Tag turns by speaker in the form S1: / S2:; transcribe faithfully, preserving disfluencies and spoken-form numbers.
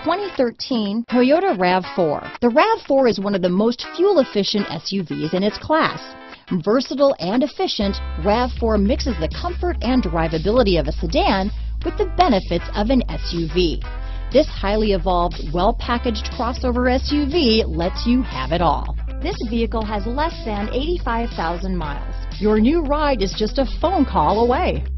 S1: twenty thirteen Toyota RAV four. The RAV four is one of the most fuel-efficient S U Vs in its class. Versatile and efficient, RAV four mixes the comfort and drivability of a sedan with the benefits of an S U V. This highly evolved, well-packaged crossover S U V lets you have it all. This vehicle has less than eighty-five thousand miles. Your new ride is just a phone call away.